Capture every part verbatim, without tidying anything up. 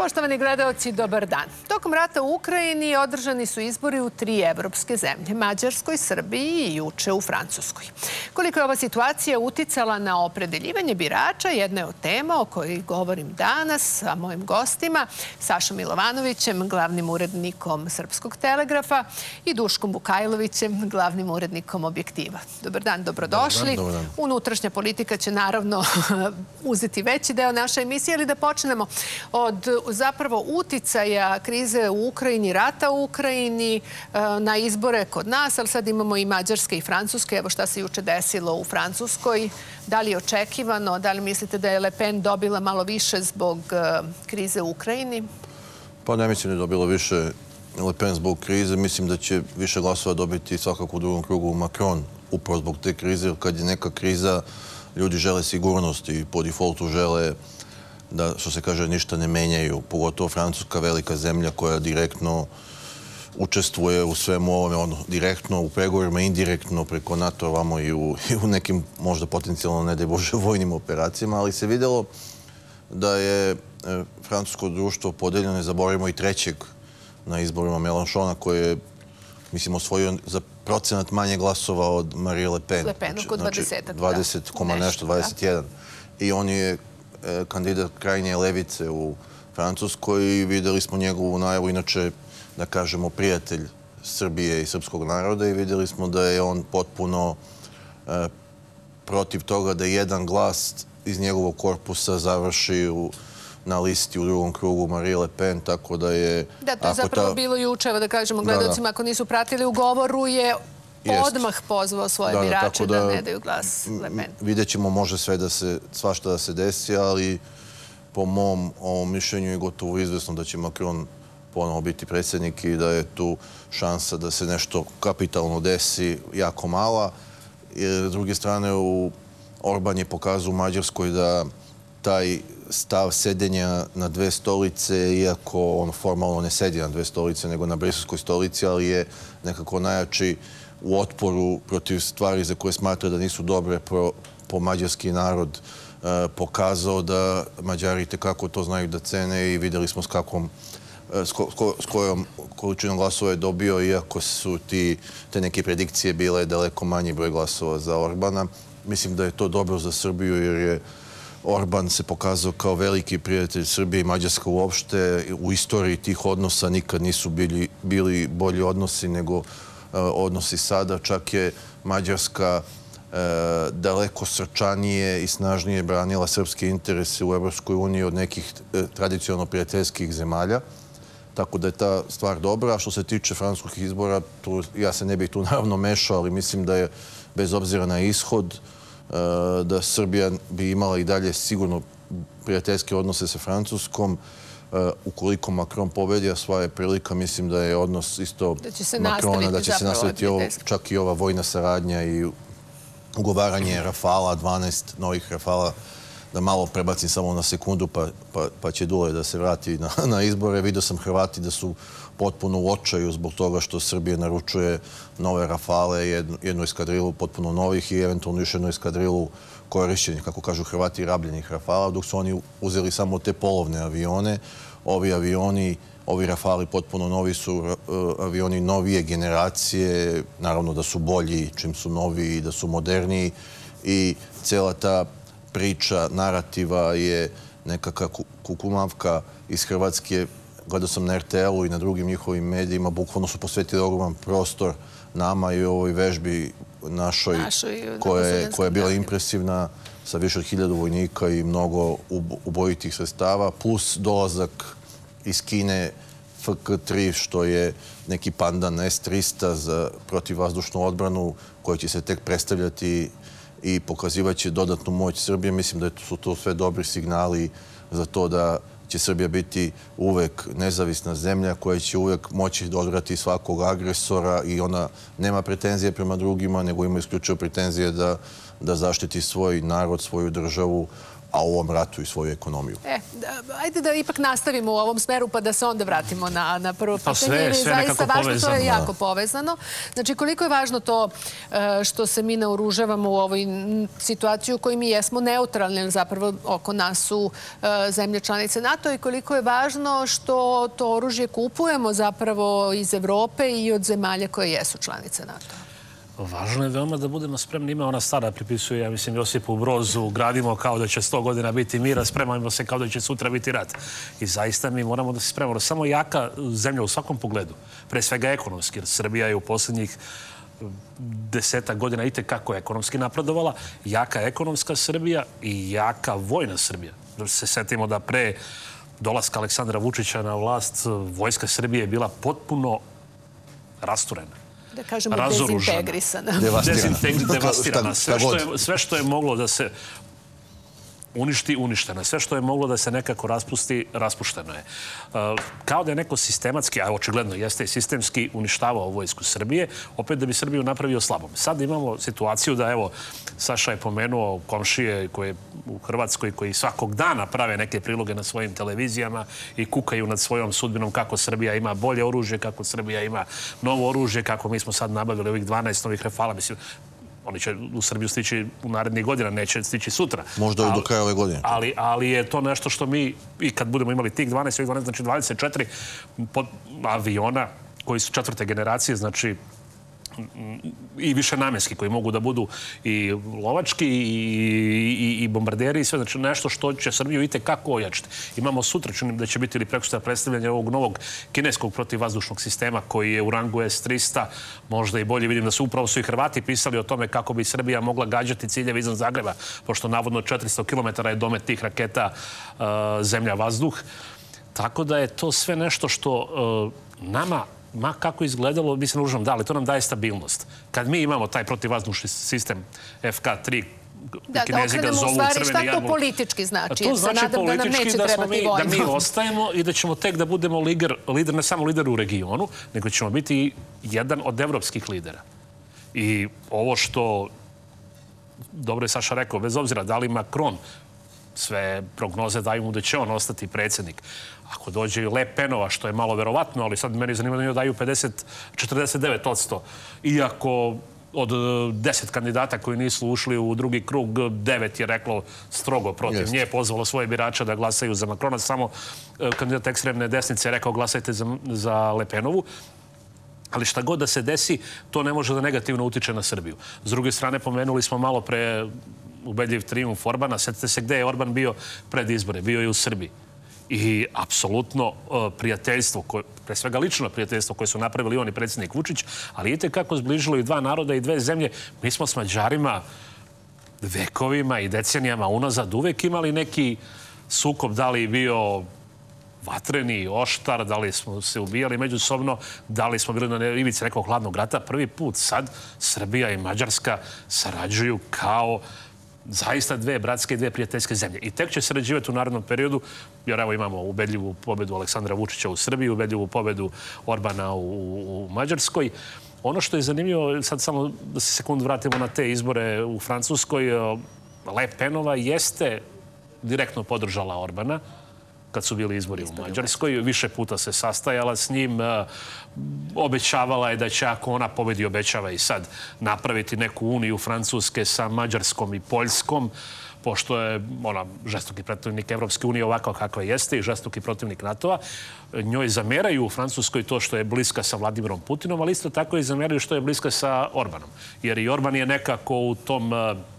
Poštovani gledaoci, dobar dan. Tokom rata u Ukrajini održani su izbori u tri evropske zemlje, Mađarskoj, Srbiji i juče u Francuskoj. Koliko je ova situacija uticala na opredeljivanje birača, jedna je od tema o kojoj govorim danas sa mojim gostima, Sašom Milovanovićem, glavnim urednikom Srpskog telegrafa i Duškom Bukajlovićem, glavnim urednikom Objektiva. Dobar dan, dobrodošli. Dobar dan. Unutrašnja politika će naravno uzeti veći deo naše emisije, ali da počnemo od zapravo uticaja krize u Ukrajini, rata u Ukrajini, na izbore kod nas, ali sad imamo i Mađarske i Francuske. Evo šta se juče desilo u Francuskoj. Da li je očekivano? Da li mislite da je Le Pen dobila malo više zbog krize u Ukrajini? Pa ne mislim da je dobila više Le Pen zbog krize. Mislim da će više glasova dobiti svakako u drugom krugu Macron, upravo zbog te krize. Kad je neka kriza, ljudi žele sigurnost i po defaultu žele da, što se kaže, ništa ne menjaju. Pogotovo Francuska, velika zemlja koja direktno učestvuje u svemu ovome, ono, direktno u pregovorima, indirektno preko NATO ovamo i u, i u nekim možda potencijalno, ne daj Bože, vojnim operacijama, ali se vidjelo da je e, francusko društvo podeljeno, ne zaboravimo i trećeg na izborima Mélenchona, koji je, mislim, osvojio za procenat manje glasova od Marine Le Pen. Le Pen, oko dvadeset. dvadeset koma nešto, dvadeset jedan. I on je kandidat krajnje levice u Francuskoj i vidjeli smo njegovu najavu, inače, da kažemo, prijatelj Srbije i srpskog naroda, i vidjeli smo da je on potpuno e, protiv toga da jedan glas iz njegovog korpusa završi u, na listi u drugom krugu Marine Le Pen, tako da je... Da, to je zapravo ta... bilo juče, da kažemo gledalcima, da, da. Ako nisu pratili u govoru, je odmah pozvao svoje da, birače da, da ne daju glas Le Pen. Vidjet ćemo, može sve da se, svašta da se desi, ali po mom ovom mišljenju je gotovo izvesno da će Macron ponovo biti predsjednik i da je tu šansa da se nešto kapitalno desi jako mala. S druge strane, u Orban je pokazao u Mađarskoj da taj stav sedenja na dve stolice, iako on formalno ne sedi na dve stolice, nego na briselskoj stolici, ali je nekako najjači u otporu protiv stvari za koje smatra da nisu dobre po, po mađarski narod, e, pokazao da Mađari tekako to znaju da cene i vidjeli smo s kakvom S, ko, s kojom količinom glasova je dobio, iako su ti, te neke predikcije bile daleko manji broj glasova za Orbana. Mislim da je to dobro za Srbiju, jer je Orban se pokazao kao veliki prijatelj Srbije i Mađarska uopšte. U istoriji tih odnosa nikad nisu bili, bili bolji odnosi nego uh, odnosi sada. Čak je Mađarska uh, daleko srčanije i snažnije branila srpske interese u Evropskoj uniji od nekih uh, tradicionalno prijateljskih zemalja. Tako da je ta stvar dobra. A što se tiče francuskih izbora, tu, ja se ne bih tu naravno mešao, ali mislim da je, bez obzira na ishod, da Srbija bi imala i dalje sigurno prijateljske odnose sa Francuskom. Ukoliko Macron pobedi, a sva je prilika, mislim da je odnos isto Macrona, da će se nastaviti ovo, čak i ova vojna saradnja i ugovaranje Rafala, dvanaest novih Rafala. Da malo prebacim samo na sekundu, pa, pa, pa će Dule da se vrati na, na izbore. Vidio sam Hrvati da su potpuno u očaju zbog toga što Srbije naručuje nove Rafale, jednu, jednu eskadrilu potpuno novih i eventualno još jednu eskadrilu korišćenih, kako kažu Hrvati, rabljenih Rafala, dok su oni uzeli samo te polovne avione. Ovi avioni, ovi Rafali potpuno novi su uh, avioni novije generacije, naravno da su bolji čim su novi i da su moderniji, i cijela ta priča, narativa je nekakva kukumavka iz Hrvatske. Gledao sam na R T L-u i na drugim njihovim medijima, bukvalno su posvetili ogroman prostor nama i ovoj vežbi našoj, koja je, koja je bila impresivna, sa više od hiljadu vojnika i mnogo ubojitih sredstava, plus dolazak iz Kine F K tri, što je neki pandan S trista za protivvazdušnu odbranu, koji će se tek predstavljati i pokazivaće dodatnu moć Srbije. Mislim da su to sve dobri signali za to da će Srbija biti uvek nezavisna zemlja koja će uvek moći da odvrati svakog agresora, i ona nema pretenzije prema drugima, nego ima isključivo pretenzije da, da zaštiti svoj narod, svoju državu a u ovom ratu i svoju ekonomiju. E, ajde da ipak nastavimo u ovom smeru pa da se onda vratimo na, na prvo pitanje. Sve, jer je sve zaista nekako važno, povezano. to je jako povezano. Znači, koliko je važno to e, što se mi naoružavamo u ovoj situaciji u kojoj mi jesmo neutralni, jer zapravo oko nas su e, zemlje članice NATO, i koliko je važno što to oružje kupujemo zapravo iz Evrope i od zemalja koje jesu članice NATO. Važno je veoma da budemo spremni. Ima ona stara, pripisuje, ja mislim, Josipu Brozu, gradimo kao da će sto godina biti mira, spremamo se kao da će sutra biti rat. I zaista mi moramo da se spremamo. Samo jaka zemlja u svakom pogledu, pre svega ekonomski, jer Srbija je u posljednjih desetak godina i tekako ekonomski napredovala. Jaka ekonomska Srbija i jaka vojna Srbija. Da se setimo da pre dolaska Aleksandra Vučića na vlast, vojska Srbije je bila potpuno rasturena. Da kažemo dezintegrisana. Devastirana. Sve što je moglo da se uništi, uništeno je. Sve što je moglo da se nekako raspusti, raspušteno je. Kao da je neko sistematski, a očigledno jeste i sistemski, uništavao vojsku Srbije, opet da bi Srbiju napravio slabom. Sad imamo situaciju da, evo, Saša je pomenuo komšije koje u Hrvatskoj koji svakog dana prave neke priloge na svojim televizijama i kukaju nad svojom sudbinom kako Srbija ima bolje oružje, kako Srbija ima novo oružje, kako mi smo sad nabavili ovih dvanaest novih Rafala. Mislim, oni će u Srbiju stići u narednih godina, neće stići sutra. Možda i do kraja ove godine. Ali, ali je to nešto što mi, i kad budemo imali tih dvanaest, dvanaest znači dvadeset četiri aviona koji su četvrte generacije, znači i više namenski, koji mogu da budu i lovački i, i, i bombarderi i sve. Znači nešto što će Srbiju i tekako ojačiti. Imamo sutra, čunim da će biti ili prekosutra predstavljanje ovog novog kineskog protivvazdušnog sistema koji je u rangu S triста. Možda i bolje, vidim da su upravo su i Hrvati pisali o tome kako bi Srbija mogla gađati ciljeve iznad Zagreba, pošto navodno četiristo kilometara je domet tih raketa uh, zemlja-vazduh. Tako da je to sve nešto što uh, nama ma kako izgledalo, mi se naružamo da, ali to nam daje stabilnost. Kad mi imamo taj protivvazdušni sistem F K tri, da, Kinezi ga zovu crveni jarmul. Šta to politički znači? To znači politički da, smo mi, da mi ostajemo i da ćemo tek da budemo lider, lider, ne samo lider u regionu, nego ćemo biti jedan od evropskih lidera. I ovo što, dobro je Saša rekao, bez obzira da li Macron, sve prognoze daju mu da će on ostati predsjednik. Ako dođe i Le Penova, što je malo verovatno, ali sad meni zanima da njoj daju pedeset, četrdeset devet posto. Iako od deset kandidata koji nisu ušli u drugi krug, devet je reklo strogo protiv nje, pozvalo svoje birača da glasaju za Macrona. Samo kandidat ekstremne desnice je rekao glasajte za, za Le Penovu. Ali šta god da se desi, to ne može da negativno utiče na Srbiju. S druge strane, pomenuli smo malo pre ubedljiv trijumf Orbana. Sjetite se gde je Orban bio pred izbore. Bio je u Srbiji. I apsolutno prijateljstvo, pre svega lično prijateljstvo koje su napravili on i predsjednik Vučić, ali vidite kako zbližilo i dva naroda i dve zemlje. Mi smo s Mađarima vekovima i decenijama unazad uvek imali neki sukob, da li bio vatreni, oštar, da li smo se ubijali međusobno, da li smo bili na ivici nekog hladnog rata. Prvi put sad Srbija i Mađarska sarađuju kao zaista dve bratske i dve prijateljske zemlje. I tek će sarađivati u narednom periodu, jer evo imamo ubedljivu pobedu Aleksandra Vučića u Srbiji, ubedljivu pobedu Orbana u, u Mađarskoj. Ono što je zanimljivo, sad samo da se sekund vratimo na te izbore u Francuskoj, Le Penova jeste direktno podržala Orbana kad su bili izbori u Mađarskoj. Više puta se sastajala s njim. Obećavala je da će, ako ona pobedi, obećava i sad, napraviti neku uniju Francuske sa Mađarskom i Poljskom, pošto je ona žestoki protivnik Evropske unije ovako kakva jeste i žestoki protivnik NATO-a. Njoj zameraju u Francuskoj to što je bliska sa Vladimirom Putinom, ali isto tako i zameraju što je bliska sa Orbanom. Jer i Orban je nekako u tom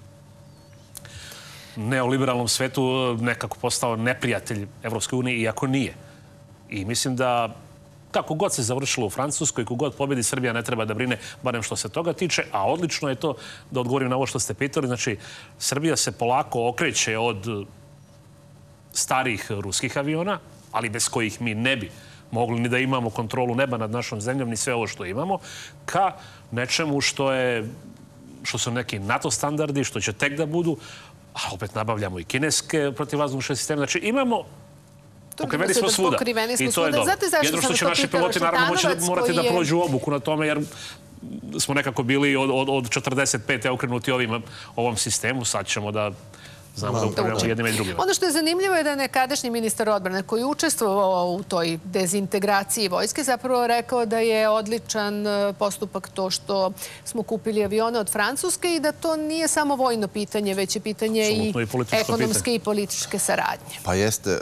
neoliberalnom svetu nekako postao neprijatelj Evropske unije, iako nije. I mislim da kako god se završilo u Francuskoj, kako god pobedi, Srbija ne treba da brine, barem što se toga tiče, a odlično je to, da odgovorim na ovo što ste pitali, znači Srbija se polako okreće od starih ruskih aviona, ali bez kojih mi ne bi mogli ni da imamo kontrolu neba nad našom zemljom, ni sve ovo što imamo, ka nečemu što je, što su neki NATO standardi, što će tek da budu, a opet nabavljamo i kineske protivvazdušne sisteme. Znači imamo, pokriveni smo svuda. I to je dobro. Jedno što će naši piloti naravno moći morati da prođu obuku na tome, jer smo nekako bili od četrdeset pete okrenuti ovom sistemu. Sad ćemo da Znamo da upravljamo jednima i drugima. Ono što je zanimljivo je da je nekadašnji ministar odbrane koji je učestvovao u toj dezintegraciji vojske zapravo rekao da je odličan postupak to što smo kupili avione od Francuske i da to nije samo vojno pitanje, već je pitanje i ekonomske i političke saradnje. Pa jeste.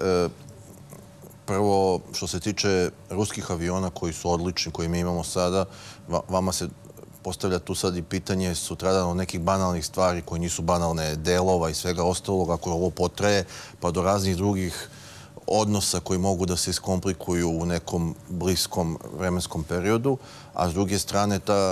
Prvo, što se tiče ruskih aviona koji su odlični, koji mi imamo sada, vama se postavlja tu sad i pitanje sutradan od nekih banalnih stvari koje nisu banalne, delova i svega ostalog, ako ovo potraje, pa do raznih drugih odnosa koji mogu da se iskomplikuju u nekom bliskom vremenskom periodu, a s druge strane ta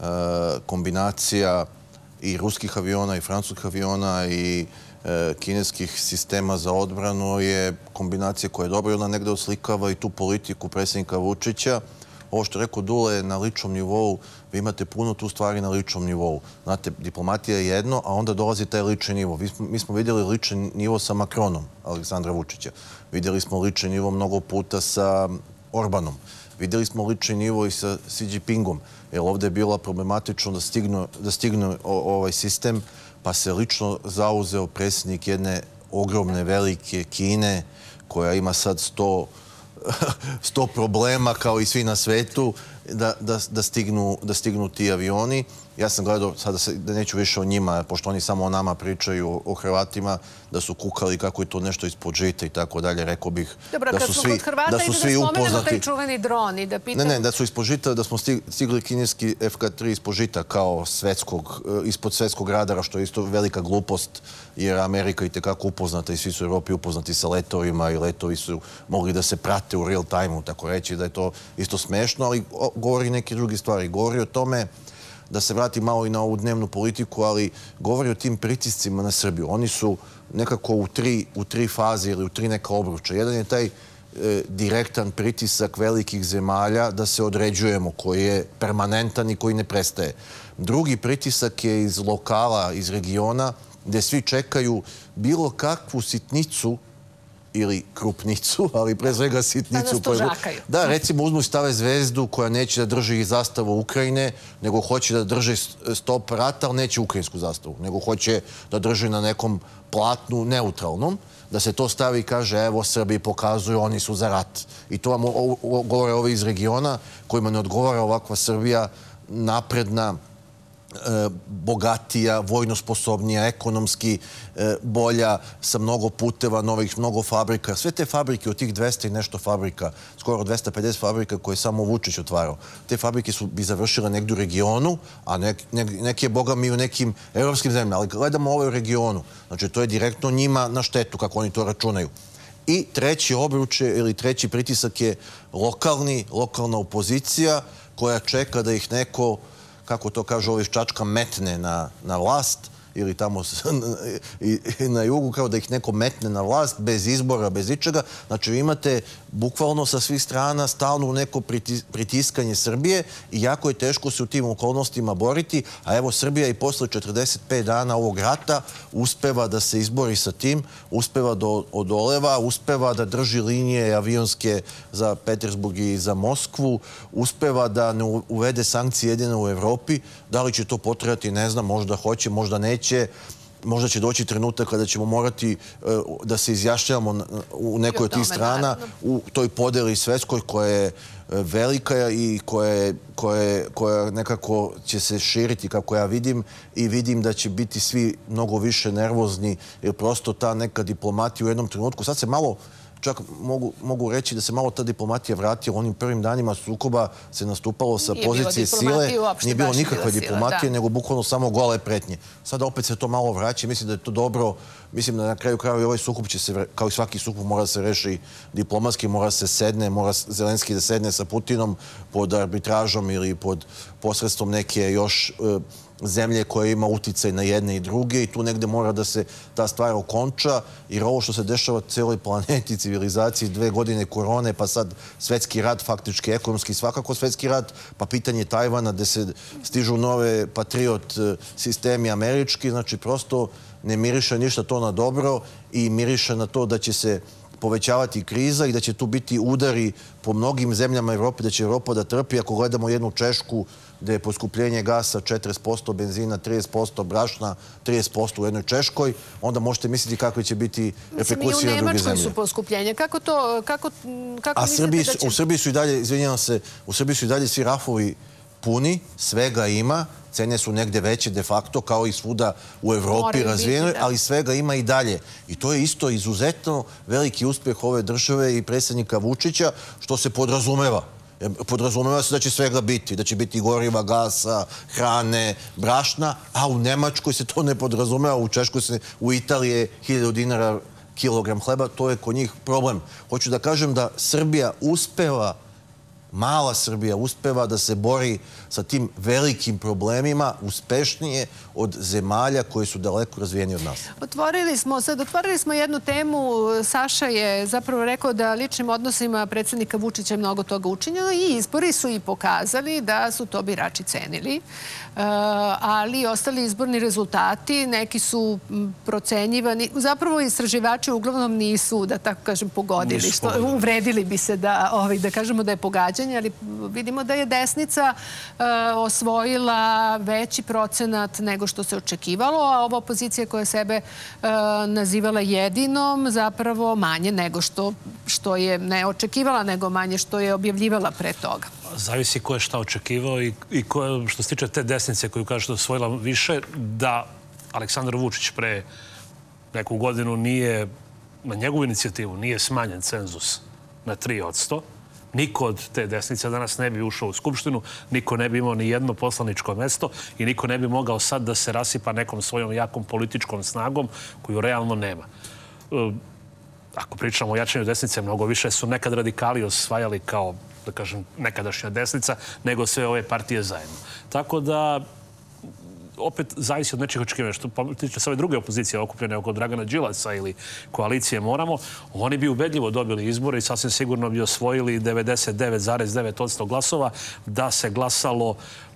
kombinacija i ruskih aviona i francuskih aviona i kineskih sistema za odbranu je kombinacija koja je dobra i ona negde oslikava i tu politiku predsjednika Vučića. Ovo što je rekao Dule na ličnom nivou, vi imate puno tu stvari na ličnom nivou. Znate, diplomatija je jedno, a onda dolazi taj lični nivo. Mi smo vidjeli lični nivo sa Makronom, Aleksandra Vučića. Vidjeli smo lični nivo mnogo puta sa Orbanom. Vidjeli smo lični nivo i sa Xi Jinpingom. Jer ovdje je bilo problematično da stigne ovaj sistem, pa se lično zauzeo predsjednik jedne ogromne, velike Kine, koja ima sad sto sto problema kao i svi na svetu da stignu ti avioni. Ja sam gledao, sada da neću više o njima, pošto oni samo o nama pričaju, o Hrvatima, da su kukali kako je to nešto ispod žita i tako dalje. Rekao bih da su svi upoznati. Dobro, kad smo kod Hrvata i da spomenemo taj čuveni dron i da pitamo... Ne, ne, da su ispod žita, da smo stigli kineski F K tri ispod žita kao ispod svetskog radara, što je isto velika glupost, jer Amerika i tekako upoznata i svi su u Evropi upoznati sa letovima i letovi su mogli da se prate u real time-u, tako reći da je to isto smešno, ali govori neke druge stvari. Govori o tome da se vrati malo i na ovu dnevnu politiku, ali govori o tim pritiscima na Srbiju. Oni su nekako u tri faze ili u tri neka obruča. Jedan je taj direktan pritisak velikih zemalja da se određujemo, koji je permanentan i koji ne prestaje. Drugi pritisak je iz lokala, iz regiona, gde svi čekaju bilo kakvu sitnicu ili krupnicu, ali pre svega sitnicu. Da nas to žakaju. Da, recimo uzmu i stave zvezdu koja neće da drži zastavu Ukrajine, nego hoće da drži stop rata, ali neće ukrajinsku zastavu, nego hoće da drži na nekom platnu neutralnom, da se to stavi i kaže evo Srbiji pokazuju, oni su za rat. I to vam govore ovi iz regiona kojima ne odgovara ovakva Srbija, napredna, bogatija, vojno sposobnija, ekonomski bolja, sa mnogo puteva, novih, mnogo fabrika. Sve te fabrike od tih dvesta i nešto fabrika, skoro dvesta pedeset fabrika koje je samo Vučić otvarao, te fabrike bi završile negdje u regionu, a neki je, boga mi, u nekim evropskim zemljama. Ali gledamo ovo u regionu. Znači, to je direktno njima na štetu, kako oni to računaju. I treći obruče ili treći pritisak je lokalni, lokalna opozicija koja čeka da ih neko, kako to kaže ovi Ščačka, metne na vlast ili tamo na jugu, kao da ih neko metne na vlast bez izbora, bez ičega. Znači, vi imate bukvalno sa svih strana stalno neko pritiskanje Srbije i jako je teško se u tim okolnostima boriti, a evo Srbija i posle četrdeset pet dana ovog rata uspeva da se izbori sa tim, uspeva da odoleva, uspeva da drži linije avionske za Petersburg i za Moskvu, uspeva da ne uvede sankcije jedino u Evropi. Da li će to potrajati, ne znam, možda hoće, možda neće. Možda će doći trenutak kada ćemo morati da se izjašnjavamo u nekoj od tih strana u toj podeli svetskoj koja je velika i koja nekako će se širiti, kako ja vidim, i vidim da će biti svi mnogo više nervozni, jer prosto ta neka diplomatija u jednom trenutku, sad se malo, čak mogu reći da se malo ta diplomatija vratila. Onim prvim danima sukoba se nastupalo sa pozicije sile. Nije bilo nikakve diplomatije, nego bukvalno samo gole pretnje. Sada opet se to malo vraća. Mislim da je to dobro. Mislim da na kraju kraju i ovaj sukob će se, kao i svaki sukob, mora se reši diplomatski, mora se sedne, mora Zelenski da sedne sa Putinom pod arbitražom ili pod posredstvom neke još zemlje koja ima uticaj na jedne i druge i tu negde mora da se ta stvar okonča, jer ovo što se dešava celoj planeti, civilizaciji, dve godine korone, pa sad svetski rat, faktički ekonomski, svakako svetski rat, pa pitanje Tajvana gde se stižu nove patriot sistemi američki, znači prosto ne miriše ništa to na dobro i miriše na to da će se povećavati kriza i da će tu biti udari po mnogim zemljama Evrope, da će Evropa da trpi. Ako gledamo jednu Češku gde je poskupljenje gasa četrdeset posto, benzina trideset posto, brašna trideset posto u jednoj Češkoj, onda možete misliti kakve će biti reperkusije na druge zemlje. I u Nemačkoj su poskupljenje. Kako to, kako, kako mislite da će... U Srbiji su i dalje, izvinjavam se, u Srbiji su i dalje svi rafovi puni, svega ima, cene su negde veće de facto, kao i svuda u Evropi razvijenoj, ali svega ima i dalje. I to je isto izuzetno veliki uspeh ove države i predsjednika Vučića, što se podrazumeva. Podrazumeva se da će svega biti, da će biti goriva, gasa, hrane, brašna, a u Nemačkoj se to ne podrazumeva, u Češkoj se, u Italiji je hiljadu dinara kilogram hleba, to je kod njih problem. Hoću da kažem da Srbija uspeva, mala Srbija uspeva da se bori sa tim velikim problemima uspešnije od zemalja koje su daleko razvijenije od nas. Otvorili smo, sad otvorili smo jednu temu. Saša je zapravo rekao da ličnim odnosima predsjednika Vučića je mnogo toga učinjeno i izbori su i pokazali da su to birači cenili. Ali ostali izborni rezultati, neki su procenjivani. Zapravo istraživači uglavnom nisu, da tako kažem, pogodili. Uvredili bi se da kažemo da je pogađanje, ali vidimo da je desnica osvojila veći procenat nego što se očekivalo, a ova opozicija koja sebe nazivala jedinom zapravo manje nego što je ne očekivala, nego manje što je objavljivala pre toga. Zavisi ko je šta očekivao i što se tiče te desnice koju kaže da je osvojila više, da Aleksandar Vučić pre neku godinu nije, na njegovu inicijativu, nije smanjen cenzus na tri odsto. Niko od te desnice danas ne bi ušao u Skupštinu, niko ne bi imao ni jedno poslaničko mesto i niko ne bi mogao sad da se rasipa nekom svojom jakom političkom snagom koju realno nema. Ako pričamo o jačanju desnice, mnogo više su nekad radikali osvajali kao, da kažem, nekadašnja desnica, nego sve ove partije zajedno. Tako da, opet, zavisi od nečih očekivanja. Što tiče sve druge opozicije okupljene oko Dragana Đilasa ili koalicije Moramo, oni bi ubedljivo dobili izbore i sasvim sigurno bi osvojili devedeset devet zarez devet posto glasova da se glasalo,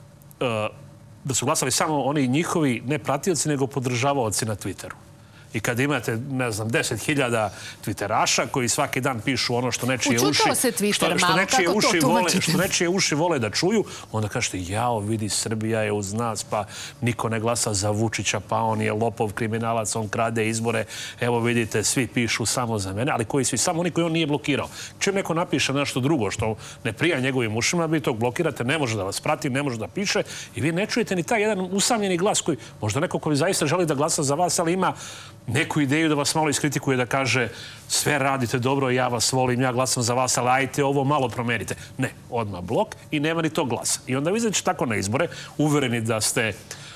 da su glasali samo oni njihovi ne pratioci, nego podržavaoci na Twitteru. I kad imate, ne znam, deset hiljada twitteraša koji svaki dan pišu ono što nečije uši... Učutao se Twitter malo, kako to tumačite? Što nečije uši vole da čuju, onda kažete, jao, vidi, Srbija je uz nas, pa niko ne glasa za Vučića, pa on je lopov, kriminalac, on krade izbore. Evo, vidite, svi pišu samo za mene, ali koji svi? Samo oni koji on nije blokirao. Čim neko napiše nešto drugo što ne prija njegovim ušima, vi tog blokirate, ne može da vas prati, ne može da piše i vi ne čujete ni taj jedan usamljeni glas koji, možda neko koji zaista želi da glasa za vas, ali ima neku ideju da vas malo iskritikuje, da kaže sve radite dobro, ja vas volim, ja glasam za vas, ali ajte ovo malo promenite. Ne, odmah blok i nema ni tog glasa. I onda vi izađete tako na izbore, uvereni da ste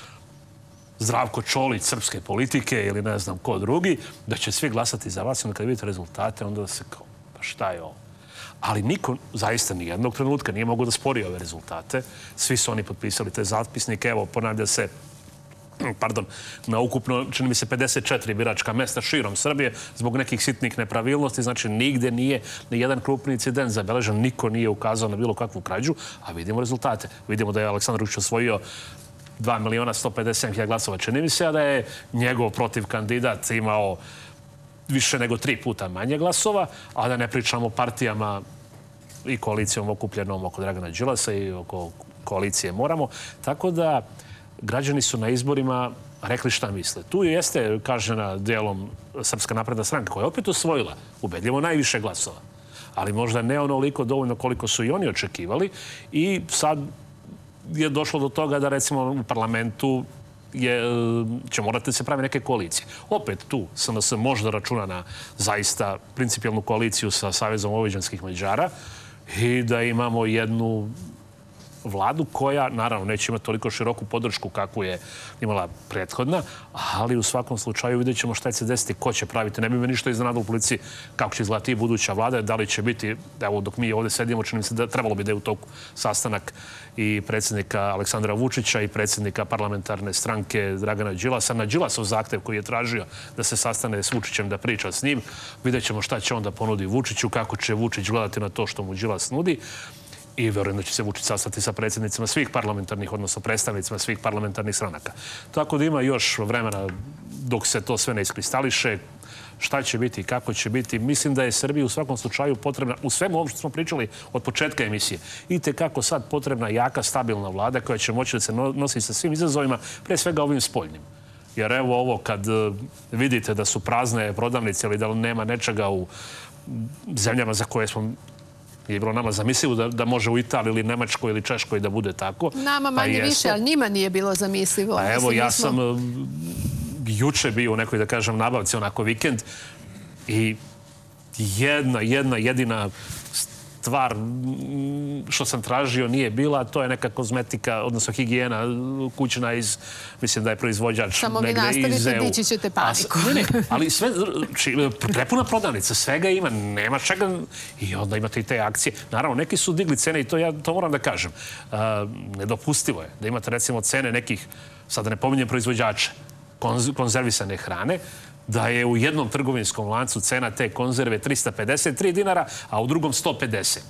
Zdravko Čolić srpske politike ili ne znam ko drugi, da će svi glasati za vas i onda kad vidite rezultate, onda se kao, pa šta je ovo? Ali niko, zaista ni jednog trenutka nije mogo da spori ove rezultate. Svi su oni potpisali te zapisnike. Evo, ponavlja se pardon, na ukupno, čini mi se, pedeset četiri biračka mesta širom Srbije zbog nekih sitnih nepravilnosti. Znači, nigde nije ni jedan krupni incident zabeležen, niko nije ukazao na bilo kakvu krađu, a vidimo rezultate. Vidimo da je Aleksandar Vučić osvojio dva miliona sto pedeset sedam hiljada glasova. Čini mi se, a da je njegov protiv kandidat imao više nego tri puta manje glasova, a da ne pričamo o partijama i koalicijom okupljenom oko Dragana Đilasa i oko koalicije Moramo. Tako da građani su na izborima rekli šta misle. Tu jeste kažena delom Srpska napredna stranka koja je opet osvojila ubedljivo najviše glasova. Ali možda ne onoliko dovoljno koliko su i oni očekivali. I sad je došlo do toga da recimo u parlamentu će morati da se pravi neke koalicije. Opet tu S N S možda računa na zaista principijalnu koaliciju sa Savezom vojvođanskih Mađara i da imamo jednu vladu koja, naravno, neće imati toliko široku podršku kakvu je imala prethodna, ali u svakom slučaju vidjet ćemo šta će se desiti, ko će praviti. Ne bi me ništa iznenadilo u policiji kako će izgledati buduća vlada, da li će biti, evo dok mi ovdje sedimo, čini mi se da trebalo bi da je u toku sastanak i predsjednika Aleksandra Vučića i predsjednika parlamentarne stranke Dragana Đilasa na Đilasov zahtev koji je tražio da se sastane s Vučićem, da priča s njim. Vidjet ćemo šta će onda ponudi Vučiću, kako će Vučić gledati na to što mu Đilas nudi. I vjerujem da će se Vučić sastati sa predsjednicima svih parlamentarnih, odnosno predstavnicima svih parlamentarnih stranaka. Tako da ima još vremena dok se to sve ne iskristališe. šta će biti i kako će biti. Mislim da je Srbiji u svakom slučaju potrebna, u svemu ovom što smo pričali od početka emisije, i tekako sad potrebna jaka, stabilna vlada koja će moći da se nosi sa svim izazovima, pre svega ovim spoljnim. Jer evo ovo kad vidite da su prazne prodavnice ili da nema nečega u zemljama za koje smo je bilo nama zamislivo da, da može u Italiji ili Nemačkoj ili Češkoj da bude tako. Nama manje pa više, ali njima nije bilo zamislivo. Pa evo, ja sam juče bio u nekoj, da kažem, nabavci, onako vikend, i jedna, jedna, jedina stvar što sam tražio nije bila, to je neka kozmetika, odnosno higijena kućna iz, mislim da je proizvođač samo negde iz... Samo vi nastavite, dići ćete paniku. Ne, ne, ali sve, prepuna prodavnica, svega ima, nema čega, i onda imate i te akcije. Naravno, neki su digli cene i to ja to moram da kažem. Nedopustivo je da imate recimo cene nekih, sad da ne pominjem proizvođače, konzervisane hrane, da je u jednom trgovinskom lancu cena te konzerve trista pedeset tri dinara, a u drugom sto pedeset.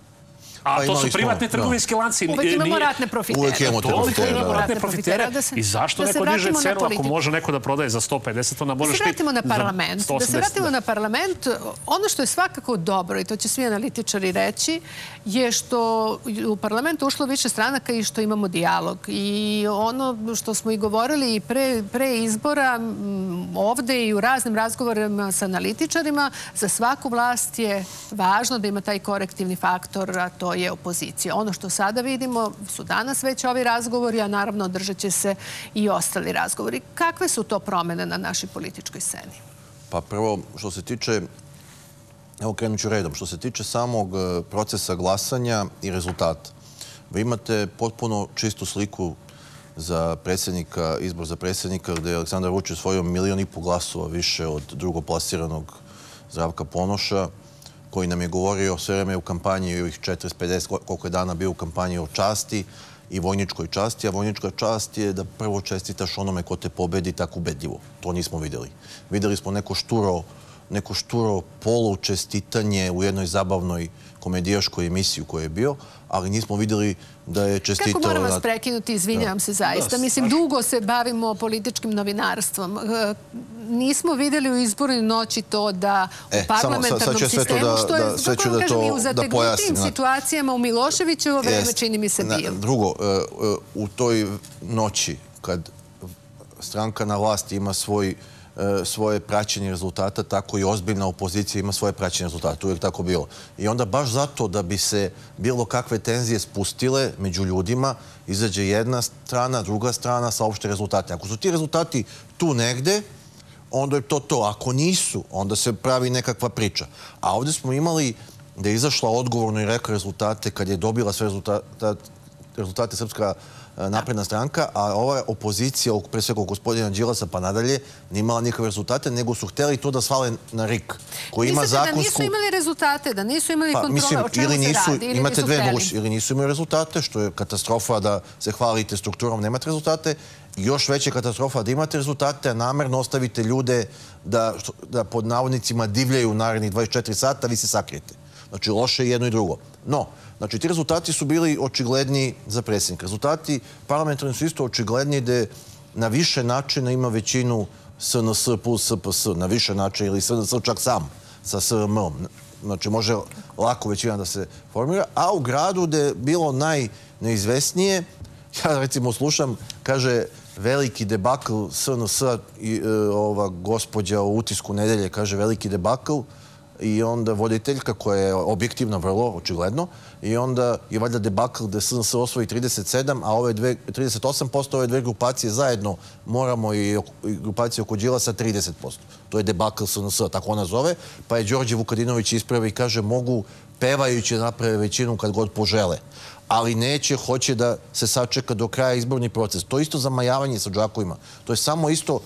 A to su privatni trgovinski lanci. Uvijek imamo ratne profitere. Uvijek imamo ratne profitere. I zašto neko diže cenu ako može neko da prodaje za sto pedeset, onda možeš ti za sto osamdeset. Da se vratimo na parlament. Ono što je svakako dobro, i to će svi analitičari reći, je što u parlamentu ušlo više stranaka i što imamo dijalog. I ono što smo i govorili i pre izbora, ovde i u raznim razgovorima sa analitičarima, za svaku vlast je važno da ima taj korektivni faktor, a to je opozicija. Ono što sada vidimo su danas već ovi razgovori, a naravno održat će se i ostali razgovori. Kakve su to promene na našoj političkoj sceni? Pa prvo, što se tiče, evo krenut ću redom, što se tiče samog procesa glasanja i rezultata. Vi imate potpuno čistu sliku za predsjednika, izbor za predsjednika, gdje je Aleksandar Vučić osvojio milion i po glasova više od drugoplasiranog Zdravka Ponoša, koji nam je govorio sve vreme u kampanji i ovih četrdeset pedeset koliko je dana bio u kampanji o časti i vojničkoj časti, a vojnička čast je da prvo čestitaš onome ko te pobedi tako ubedljivo. To nismo vidjeli. Vidjeli smo neko šturo, neko šturo polu čestitanje u jednoj zabavnoj komedijaškoj emisiji u kojoj je bio, ali nismo vidjeli da je čestitao... Kako moram vas prekinuti, izvinjavam se zaista. Mislim, dugo se bavimo političkim novinarstvom. Nismo vidjeli u izbornoj noći to da u parlamentarnom sistemu, što je, kako vam kažem, i u zategnutim situacijama u Miloševićevo vreme čini mi se bilo. Drugo, u toj noći, kad stranka na vlasti ima svoj svoje praćenje rezultata, tako i ozbiljna opozicija ima svoje praćenje rezultata. Uvijek tako bilo. I onda baš zato da bi se bilo kakve tenzije spustile među ljudima, izađe jedna strana, druga strana, saopšte rezultate. Ako su ti rezultati tu negde, onda je to to. Ako nisu, onda se pravi nekakva priča. A ovdje smo imali da je izašla odgovorno i rekla rezultate kad je dobila sve rezultate Srpska napredna stranka, a ova opozicija, pre svega gospodina Đilasa pa nadalje, nije imala nikakve rezultate, nego su htjeli to da svale na R I K, koji ima zakonsku... Mislite da nisu imali rezultate, da nisu imali kontrole, o čemu se radi, ili nisu htjeli? Ili nisu imali rezultate, što je katastrofa da se hvalite strukturom, nemate rezultate. Još veća katastrofa da imate rezultate, a namerno ostavite ljude da pod navodnicima divljaju narednih dvadeset četiri sata, vi se sakrijete. Znači, loše je jedno i drugo. No, znači, ti rezultati su bili očigledni za predsjednika. Rezultati parlamentarni su isto očigledni da na više načina ima većinu S N S plus S P S, na više načina, ili S N S čak sam sa S R M-om. Znači, može lako većina da se formira. A u gradu gde je bilo najneizvesnije, ja recimo slušam, kaže, veliki debakl S N S-a i ova gospođa u utisku nedelje kaže veliki debakl, i onda voditeljka koja je objektivna vrlo, očigledno, i onda je valjda debakl da S N S osvoji trideset sedam, a ove trideset osam posto, ove dve grupacije zajedno moramo i grupacije oko Đilasa trideset posto. To je debakl S N S-a, tako ona zove, pa je Đorđe Vukadinović ispravi i kaže mogu pevajući da naprave većinu kad god požele. Ali neće, hoće da se sačeka do kraja izborni proces. To je isto zamajavanje sa džakovima. To je samo isto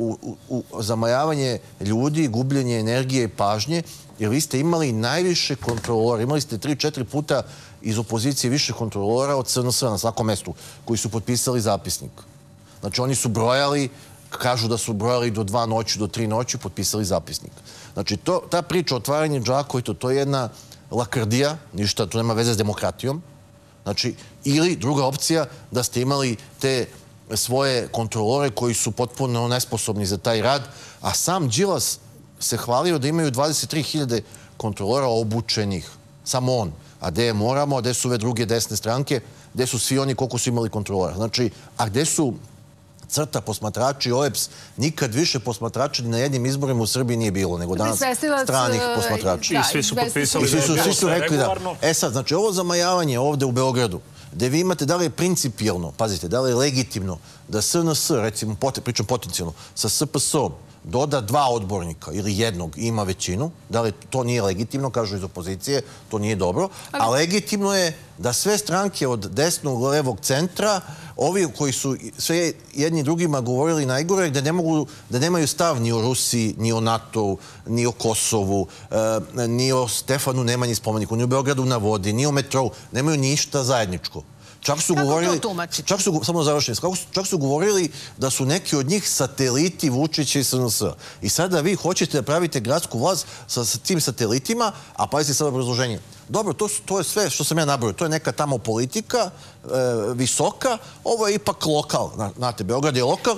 zamajavanje ljudi, gubljenje energije i pažnje, jer vi ste imali najviše kontrolora. Imali ste tri četiri puta iz opozicije više kontrolora od S N S-a na svakom mestu, koji su potpisali zapisnik. Znači, oni su brojali, kažu da su brojali do dva noću, do tri noću, potpisali zapisnik. Znači, ta priča o otvaranju džakova, to je jedna lakrdija, ništa, to nema veze s demokratijom. Znači, ili druga opcija da ste imali te svoje kontrolore koji su potpuno nesposobni za taj rad, a sam Đilas se hvalio da imaju dvadeset tri hiljade kontrolora obučenih. Samo on. A gde je Moramo, a gde su ove druge desne stranke, gde su svi oni koliko su imali kontrolora. Znači, a gde su Crta, posmatrači, O E P S, nikad više posmatrača na jednim izborima u Srbiji nije bilo, nego danas stranih posmatrača. I svi su potpisali. Svi su rekli da... E sad, znači, ovo zamajavanje ovde u Beogradu, gde vi imate, da li je principijelno, pazite, da li je legitimno da S N S, recimo, pričam potencijalno, sa S P S-om doda dva odbornika ili jednog ima većinu, da li to nije legitimno, kažu iz opozicije, to nije dobro, a legitimno je da sve stranke od desnog, levog centra, ovi koji su sve jedni drugima govorili najgore, da ne mogu, da nemaju stav ni o Rusiji, ni o NATO-u, ni o Kosovu, ni o Stefanu Nemanji spomeniku, ni o Beogradu na vodi, ni o metrou, nemaju ništa zajedničko. Čak su govorili, čak su, samo završeni, čak su govorili da su neki od njih sateliti Vučića i S N S. I sada vi hoćete da pravite gradsku vlast sa tim satelitima, a pazite sad obrazloženje. Dobro, to je sve što sam ja nabrojio. To je neka tamo politika, visoka, ovo je ipak lokal. Znate, Beograd je lokal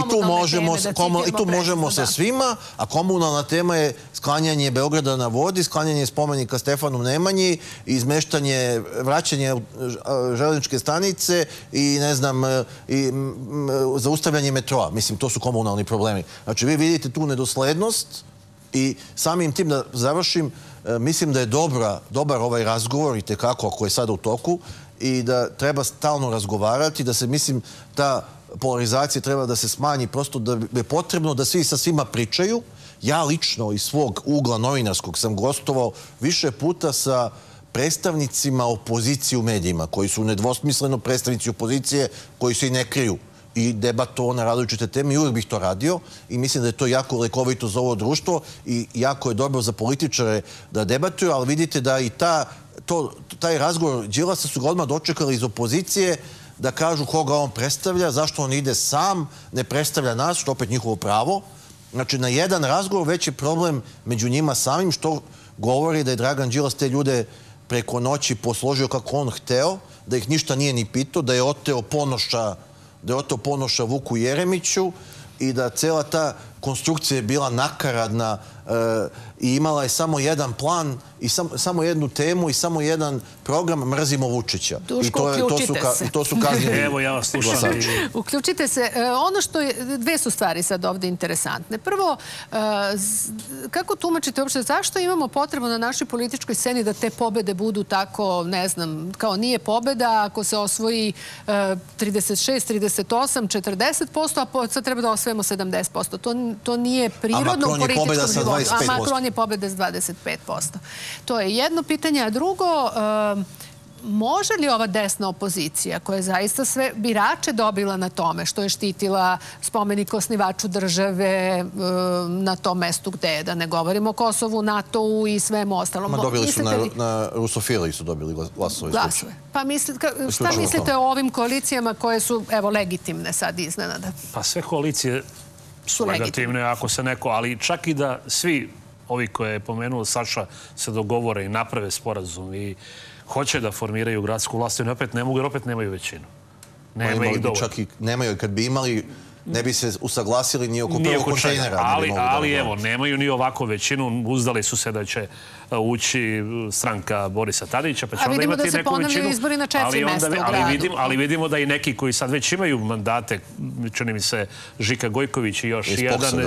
i tu možemo sa svima, a komunalna tema je sklanjanje Beograda na vodi, sklanjanje spomenika Stefanu Nemanji, izmeštanje, vraćanje železničke stanice i, ne znam, i zaustavljanje metroa. Mislim, to su komunalni problemi. Znači, vi vidite tu nedoslednost i samim tim da završim, mislim da je dobar ovaj razgovor i tekako ako je sada u toku i da treba stalno razgovarati, da se, mislim, ta polarizacija treba da se smanji, prosto da je potrebno da svi sa svima pričaju. Ja lično iz svog ugla novinarskog sam gostovao više puta sa predstavnicima opozicije u medijima, koji su nedvosmisleno predstavnici opozicije, koji se i ne kriju i debatovao na različite teme i uvijek bih to radio i mislim da je to jako lekovito za ovo društvo i jako je dobro za političare da debatuju, ali vidite da i taj razgovor Đilasa su ga odmah dočekali iz opozicije da kažu koga on predstavlja, zašto on ide sam, ne predstavlja nas, što opet njihovo pravo. Znači, na jedan razgovor već je problem među njima samim, što govori da je Dragan Đilas te ljude preko noći posložio kako on hteo, da ih ništa nije ni pitao, da je oteo Ponoša da je oteo Ponoša Vuku Jeremiću i da cela ta konstrukcija je bila nakaradna i imala je samo jedan plan i samo jednu temu i samo jedan program Mrzimo Vučića. Duško, uključite se. I to su kažnjeni. Evo, ja vas slušam. Uključite se. Ono što je, dve su stvari sad ovdje interesantne. Prvo, kako tumačite uopšte, zašto imamo potrebu na našoj političkoj sceni da te pobede budu tako, ne znam, kao nije pobeda ako se osvoji trideset šest, trideset osam, četrdeset posto, a sad treba da osvojimo sedamdeset posto. To nije prirodno u političkom životu. A Macron je pobeda s dvadeset pet posto. To je jedno pitanje. A drugo, može li ova desna opozicija, koja je zaista sve birače dobila na tome, što je štitila spomenik osnivaču države na tom mestu gde je, da ne govorimo o Kosovu, NATO-u i svemu ostalom. Ma dobili su na Rusofili su dobili glasove. Glasove. Pa šta mislite o ovim koalicijama koje su, evo, legitimne sad iznenada? Pa sve koalicije su legitimne ako se neko, ali čak i da svi ovi koje je pomenuo Saša se dogovore i naprave sporazum i hoće da formiraju gradsku vlast, oni opet ne mogu jer opet nemaju većinu. Nema ih dovoljno. Čak i nemaju, kad bi imali, ne bi se usaglasili ni oko prvog kontejnera. Ali evo, nemaju ni ovako većinu, uzdali su se da će ući stranka Borisa Tadića, pa će onda imati neku većinu. A vidimo da se ponavljaju izbori na četiri mesta u gradu. Ali vidimo da i neki koji sad već imaju mandate, čini mi se Žika Gojković i još jedan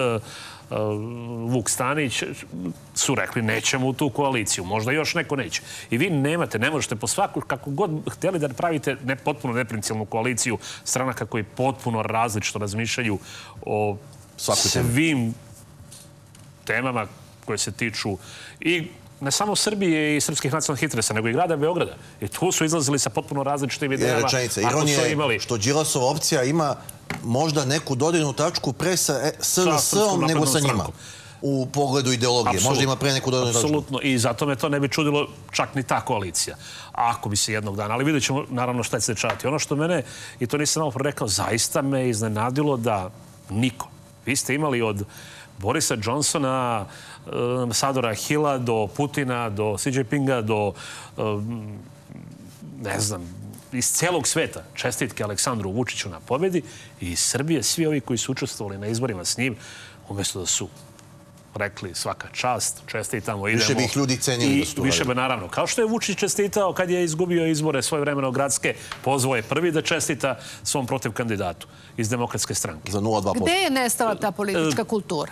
Vuk Stanić, su rekli nećemo u tu koaliciju. Možda još neko neće. I vi nemate, ne možete po svaku, kako god htjeli da pravite ne potpuno neprincijalnu koaliciju stranaka koji potpuno različito razmišljaju o svim temama koje se tiču i ne samo Srbije i srpskih nacionalnih interesa, nego i grada Beograda. I tu su izlazili sa potpuno različitim idejama. Ironija je što Đilasova opcija ima možda neku dodirnu tačku pre sa S N S-om nego sa njima. U pogledu ideologije. Možda ima pre neku dodirnu tačku. Apsolutno. I zato me to ne bi čudilo čak ni ta koalicija. Ako bi se jednog dana. Ali vidjet ćemo naravno šta će se dešavati. Ono što mene, i to nisam malo rekao, zaista me iznenadilo da niko. Vi ste imali od Borisa Johnsona, Sadora Hilla, do Putina, do Xi Jinpinga, do, ne znam, iz celog sveta čestitke Aleksandru Vučiću na pobjedi i iz Srbije, svi ovi koji su učestvovali na izborima s njim, umjesto da su rekli svaka čast, čestitamo, idemo. Više bi ih ljudi cenili da su to radili. Više bi, naravno. Kao što je Vučić čestitao kad je izgubio izbore svojevremeno gradske, pozvao je prvi da čestita svom protiv kandidatu iz Demokratske stranke. Za nula zarez dva posto. Gde je nestala ta politička kultura?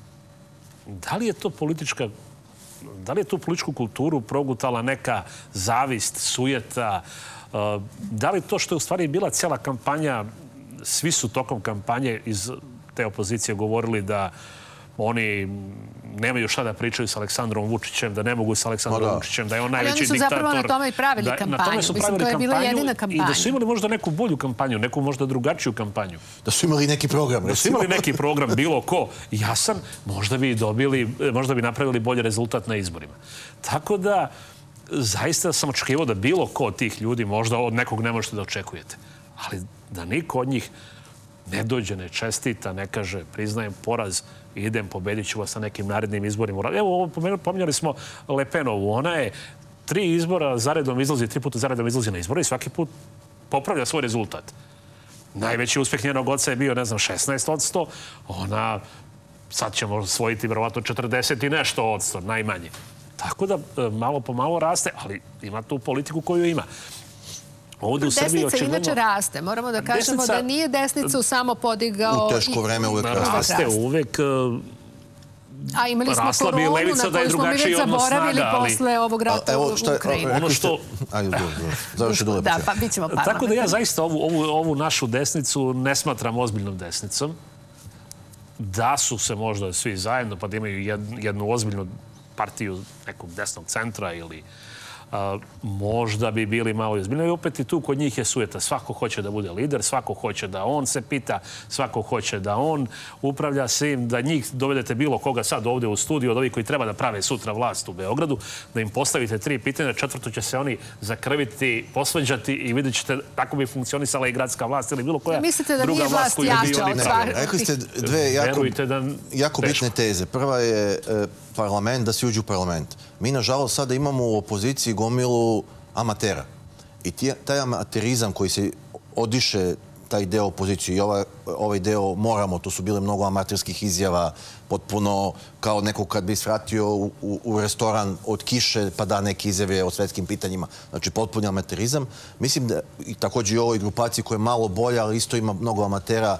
Da li je to politička Da li je tu političku kulturu progutala neka zavist, sujeta? Da li to što je u stvari bila cijela kampanja, svi su tokom kampanje iz te opozicije govorili da oni nemaju šta da pričaju s Aleksandrom Vučićem, da ne mogu s Aleksandrom Vučićem, da je on najveći diktator. Ali oni su zapravo na tome i pravili kampanju. Mislim, to je bila jedina kampanja. I da su imali možda neku bolju kampanju, neku možda drugačiju kampanju. Da su imali neki program, Da su imali neki program, bilo ko jasan, možda bi dobili, možda bi napravili bolji rezultat na izborima. Tako da, zaista sam očekivao da bilo ko od tih ljudi, možda od nekog ne možete da očekujete. Ali da niko od njih ne dođe, ne čestita, ne kaže priznajem poraz, idem, pobedit ću vas na nekim narednim izborima. Evo, pominjali smo Le Penovu. Ona je tri izbora zaredom izlazi, tri puta zaredom izlazi na izbore i svaki put popravlja svoj rezultat. Najveći uspjeh njenog oca je bio, ne znam, šesnaest odsto. Ona sad će možda svojiti vjerovatno četrdeset i nešto odsto, najmanje. Tako da malo po malo raste, ali ima tu politiku koju ima. Desnica inače raste. Moramo da kažemo da nije desnicu samo podigao... U teško vreme uvek raste. Raste uvek. A imali smo koronu na koju smo mi već zaboravili posle ovog rata u Ukrajini. Ono što... Ajde, završi dole. Da, pa bit ćemo parlamentarni. Tako da ja zaista ovu našu desnicu ne smatram ozbiljnom desnicom. Da su se možda svi zajedno, pa da imaju jednu ozbiljnu partiju nekog desnog centra ili možda bi bili malo izbiljni. I opet i tu kod njih je sujeta. Svako hoće da bude lider, svako hoće da on se pita, svako hoće da on upravlja svim, da njih dovedete bilo koga sad ovdje u studiju, od ovih koji treba da prave sutra vlast u Beogradu, da im postavite tri pitanja, četvrto će se oni zakrviti, posveđati i vidjet ćete tako bi funkcionisala i gradska vlast ili bilo koja druga vlast koju bi oni pravili. Rekli ste dve jako bitne teze. Prva je parlament, da se uđe u parlament. Mi, nažalost, sada imamo u opoziciji gomilu amatera. I taj amaterizam koji se odiše taj deo opozicije i ovaj deo moramo, to su bile mnogo amaterskih izjava, potpuno kao neko kad bi svratio u restoran od kiše pa da neke izjave o svetskim pitanjima. Znači, potpuni amaterizam. Mislim da i također i ovoj grupaciji koja je malo bolja, ali isto ima mnogo amatera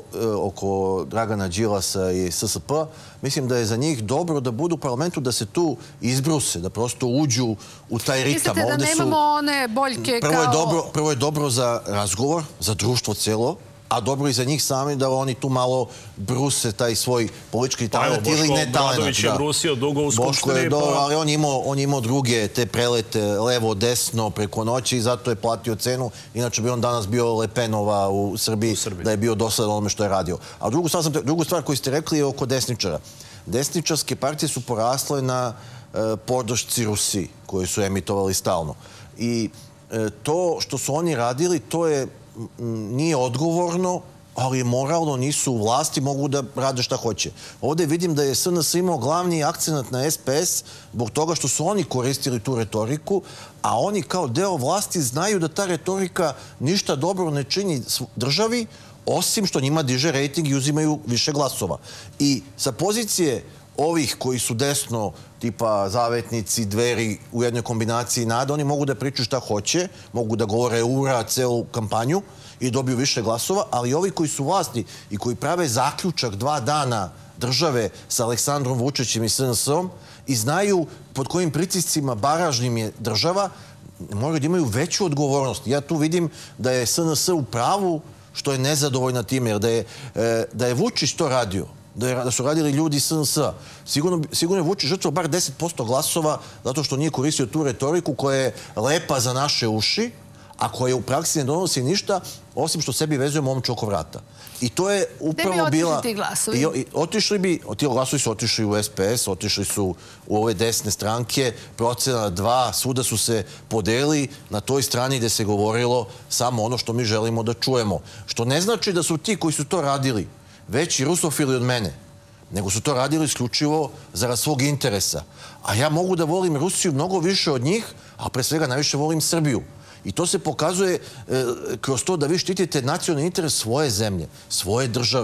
oko Dragana Đilasa i S S P. Mislim da je za njih dobro da budu u parlamentu, da se tu izbruse, da prosto uđu u taj ritam. Mislite da nemamo one boljke kao... Prvo je dobro za razgovor, za društvo cijelo, a dobro i za njih sami da oni tu malo bruse taj svoj politički talent ili ne talent. Boško Obradović je brusio dugo u Skupštini. Boško je dobro, ali on je imao druge te prelete levo, desno, preko noći i zato je platio cenu. Inače bi on danas bio Le Penova u Srbiji, da je bio dosadan onome što je radio. A drugu stvar koju ste rekli je oko desničara. Desničarske partije su porasle na podršci Rusiji, koje su emitovali stalno. I to što su oni radili, to je nije odgovorno, ali moralno nisu u vlasti, mogu da rade šta hoće. Ovdje vidim da je S N S imao glavni akcent na S P S zbog toga što su oni koristili tu retoriku, a oni kao deo vlasti znaju da ta retorika ništa dobro ne čini državi, osim što njima diže rejting i uzimaju više glasova. I sa pozicije ovih koji su desno, tipa zavetnici, dveri u jednoj kombinaciji nada, oni mogu da pričaju šta hoće, mogu da govore ura celu kampanju i dobiju više glasova, ali ovi koji su vlasti i koji prave zaključak dva dana države sa Aleksandrom Vučićem i S N S-om i znaju pod kojim pritiscima baražnim je država, moraju da imaju veću odgovornost. Ja tu vidim da je S N S u pravu što je nezadovoljna time, jer da je Vučić to radio, da su radili ljudi iz S N S-a. Sigurno je Vučić žrtvovao bar deset posto glasova zato što nije koristio tu retoriku koja je lepa za naše uši, a koja u praksi ne donosi ništa, osim što sebi vezuje momču oko vrata. I to je upravo bila... Gde bi otišli ti glasovi? Otišli bi, ti glasovi su otišli u S P S, otišli su u ove desne stranke, procena dva, svuda su se podelili na toj strani gde se govorilo samo ono što mi želimo da čujemo. Što ne znači da su ti koji su to radili veći rusofili od mene, nego su to radili isključivo zarad svog interesa. A ja mogu da volim Rusiju mnogo više od njih, a pre svega najviše volim Srbiju. I to se pokazuje kroz to da vi štitite nacionalni interes svoje zemlje, svoje države,